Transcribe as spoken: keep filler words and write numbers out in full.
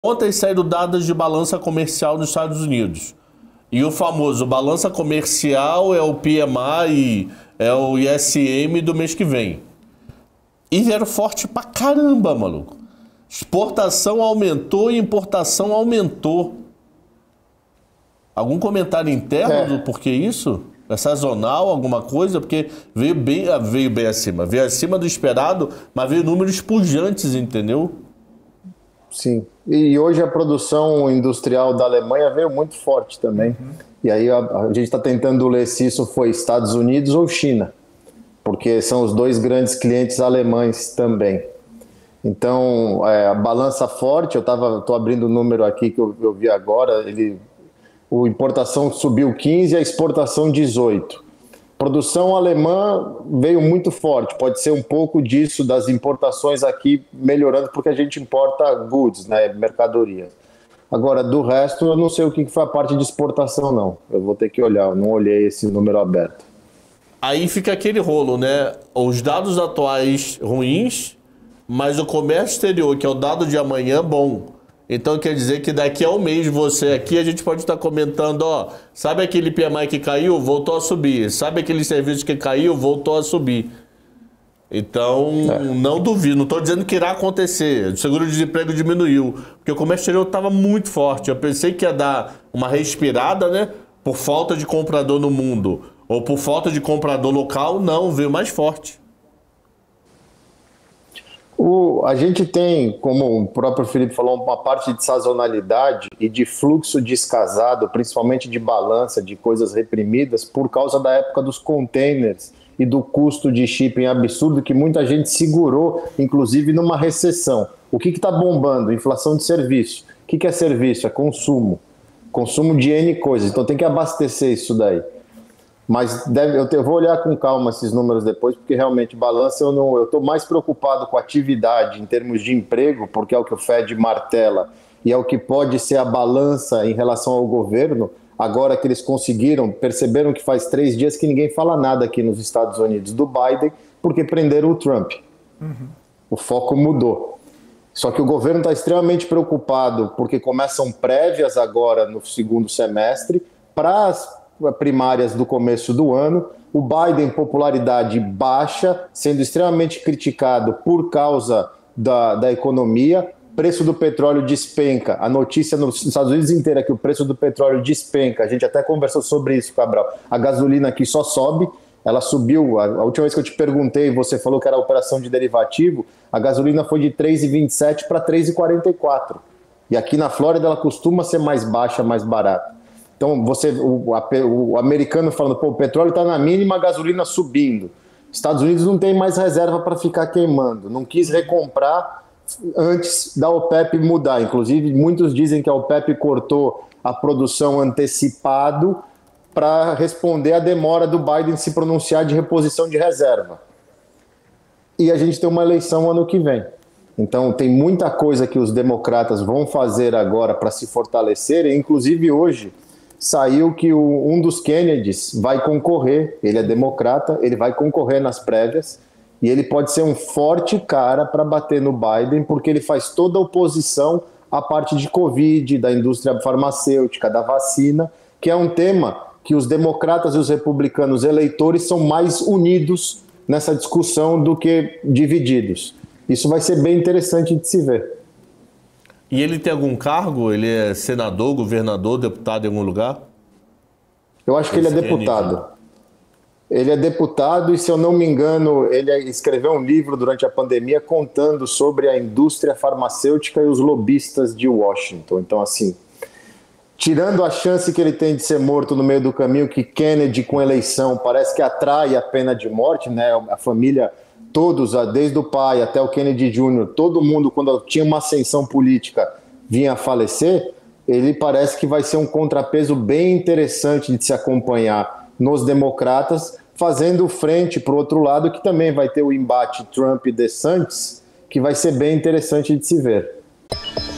Ontem saíram dados de balança comercial nos Estados Unidos. E o famoso balança comercial é o P M I, é o I S M do mês que vem. E vieram forte pra caramba, maluco. Exportação aumentou e importação aumentou. Algum comentário interno é. do porquê isso? É sazonal, alguma coisa? Porque veio bem, veio bem acima. Veio acima do esperado, mas veio números pujantes, entendeu? Sim. E hoje a produção industrial da Alemanha veio muito forte também. Uhum. E aí a, a gente está tentando ler se isso foi Estados Unidos ou China, porque são os dois grandes clientes alemães também. Então, é, a balança forte, eu estou abrindo o número aqui que eu, eu vi agora, ele, a importação subiu quinze, a exportação dezoito. Produção alemã veio muito forte, pode ser um pouco disso das importações aqui melhorando, porque a gente importa goods, né, mercadoria. Agora, do resto, eu não sei o que foi a parte de exportação, não. Eu vou ter que olhar, eu não olhei esse número aberto. Aí fica aquele rolo, né? Os dados atuais ruins, mas o comércio exterior, que é o dado de amanhã, bom. Então quer dizer que daqui a um mês você aqui, a gente pode estar comentando, ó, sabe aquele P M I que caiu? Voltou a subir. Sabe aquele serviço que caiu? Voltou a subir. Então, é. não duvido, não estou dizendo que irá acontecer. O seguro-desemprego diminuiu, porque o comércio exterior estava muito forte. Eu pensei que ia dar uma respirada, né? Por falta de comprador no mundo, ou por falta de comprador local, não, veio mais forte. O, a gente tem, como o próprio Felipe falou, uma parte de sazonalidade e de fluxo descasado, principalmente de balança, de coisas reprimidas, por causa da época dos containers e do custo de shipping absurdo que muita gente segurou, inclusive numa recessão. O que está bombando? Inflação de serviço. O que, que é serviço? É consumo. Consumo de N coisas. Então tem que abastecer isso daí. Mas deve, eu, te, eu vou olhar com calma esses números depois, porque realmente balança eu não. Eu estou mais preocupado com a atividade em termos de emprego, porque é o que o Fed martela e é o que pode ser a balança em relação ao governo. Agora que eles conseguiram, perceberam que faz três dias que ninguém fala nada aqui nos Estados Unidos do Biden, porque prenderam o Trump. Uhum. O foco mudou. Só que o governo está extremamente preocupado, porque começam prévias agora no segundo semestre para as primárias do começo do ano. O Biden, popularidade baixa, sendo extremamente criticado por causa da, da economia. Preço do petróleo despenca. A notícia nos Estados Unidos inteira é que o preço do petróleo despenca. A gente até conversou sobre isso, Cabral. A gasolina aqui só sobe. Ela subiu. A, a última vez que eu te perguntei, você falou que era operação de derivativo, a gasolina foi de três reais e vinte e sete centavos para três reais e quarenta e quatro centavos. E aqui na Flórida ela costuma ser mais baixa, mais barata. Então, você, o, a, o americano falando, pô, o petróleo está na mínima, a gasolina subindo. Estados Unidos não tem mais reserva para ficar queimando. Não quis recomprar antes da OPEP mudar. Inclusive, muitos dizem que a OPEP cortou a produção antecipado para responder à demora do Biden se pronunciar de reposição de reserva. E a gente tem uma eleição ano que vem. Então, tem muita coisa que os democratas vão fazer agora para se fortalecerem. Inclusive, hoje saiu que o, um dos Kennedys vai concorrer, ele é democrata, ele vai concorrer nas prévias e ele pode ser um forte cara para bater no Biden, porque ele faz toda a oposição à parte de Covid, da indústria farmacêutica, da vacina, que é um tema que os democratas e os republicanos eleitores são mais unidos nessa discussão do que divididos. Isso vai ser bem interessante de se ver. E ele tem algum cargo? Ele é senador, governador, deputado em algum lugar? Eu acho que ele é deputado. Ele é deputado e, se eu não me engano, ele escreveu um livro durante a pandemia contando sobre a indústria farmacêutica e os lobistas de Washington. Então, assim, tirando a chance que ele tem de ser morto no meio do caminho, que Kennedy, com eleição, parece que atrai a pena de morte, né? A família... Todos, desde o pai até o Kennedy Júnior, todo mundo, quando tinha uma ascensão política, vinha a falecer. Ele parece que vai ser um contrapeso bem interessante de se acompanhar nos democratas, fazendo frente para o outro lado, que também vai ter o embate Trump e DeSantis, que vai ser bem interessante de se ver.